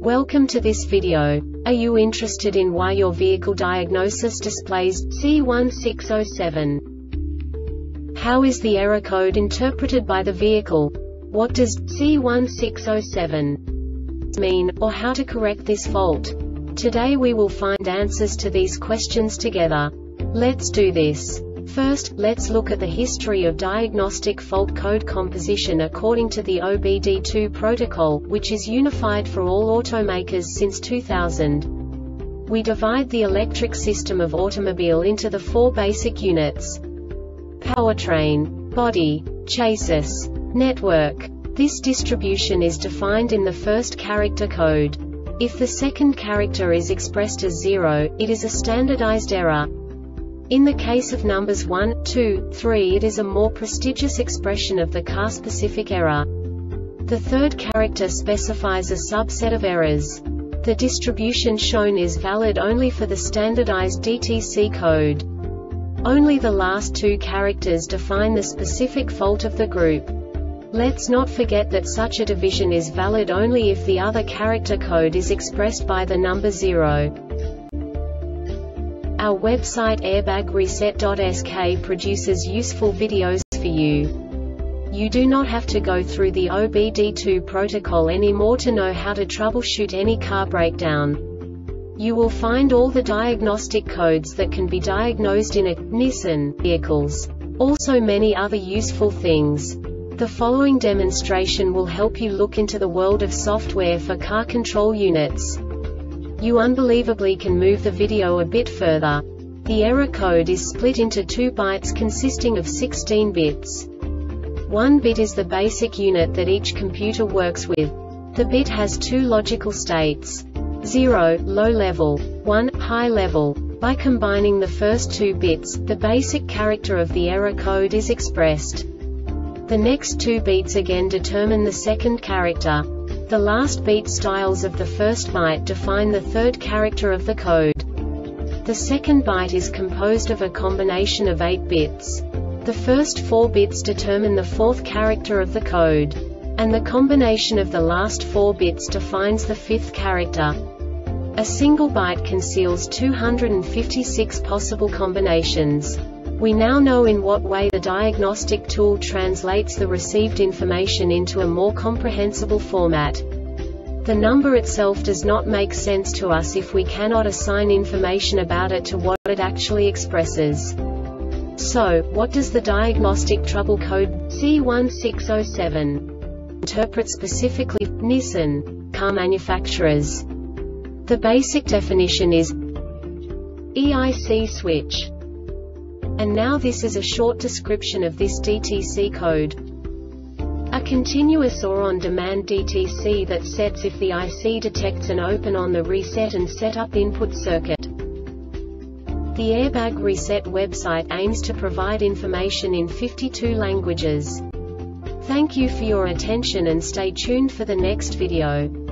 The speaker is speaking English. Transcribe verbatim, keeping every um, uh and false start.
Welcome to this video. Are you interested in why your vehicle diagnosis displays C one six zero seven? How is the error code interpreted by the vehicle? What does C one six zero seven mean, or how to correct this fault? Today we will find answers to these questions together. Let's do this. First, let's look at the history of diagnostic fault code composition according to the O B D two protocol, which is unified for all automakers since two thousand. We divide the electric system of automobile into the four basic units: powertrain, body, chassis, network. This distribution is defined in the first character code. If the second character is expressed as zero, it is a standardized error. In the case of numbers one, two, three, it is a more prestigious expression of the car-specific error. The third character specifies a subset of errors. The distribution shown is valid only for the standardized D T C code. Only the last two characters define the specific fault of the group. Let's not forget that such a division is valid only if the other character code is expressed by the number zero. Our website airbag reset dot S K produces useful videos for you. You do not have to go through the O B D two protocol anymore to know how to troubleshoot any car breakdown. You will find all the diagnostic codes that can be diagnosed in a Nissan vehicles. Also many other useful things. The following demonstration will help you look into the world of software for car control units. You unbelievably can move the video a bit further. The error code is split into two bytes consisting of sixteen bits. One bit is the basic unit that each computer works with. The bit has two logical states: zero, low level, one, high level. By combining the first two bits, the basic character of the error code is expressed. The next two beats again determine the second character. The last beat styles of the first byte define the third character of the code. The second byte is composed of a combination of eight bits. The first four bits determine the fourth character of the code. And the combination of the last four bits defines the fifth character. A single byte conceals two hundred fifty-six possible combinations. We now know in what way the diagnostic tool translates the received information into a more comprehensible format. The number itself does not make sense to us if we cannot assign information about it to what it actually expresses. So, what does the diagnostic trouble code C one six zero seven interpret specifically for Nissan car manufacturers? The basic definition is E I C switch. And now this is a short description of this D T C code. A continuous or on-demand D T C that sets if the I C detects an open on the reset and setup input circuit. The Airbag Reset website aims to provide information in fifty-two languages. Thank you for your attention and stay tuned for the next video.